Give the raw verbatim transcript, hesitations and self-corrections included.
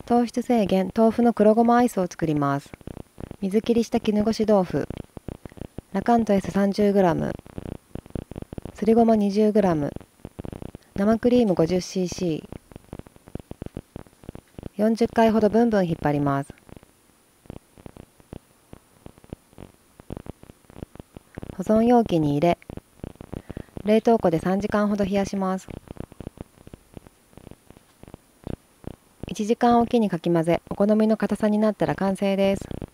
糖質制限豆腐の黒ごまアイスを作ります。水切りした絹ごし豆腐、ラカント エスさんじゅうグラム、すりごま にじゅうグラム、生クリーム ごじゅっシーシー、よんじゅっかいほどブンブン引っ張ります。保存容器に入れ、冷凍庫でさんじかんほど冷やします。いちじかんおきにかき混ぜ、お好みの硬さになったら完成です。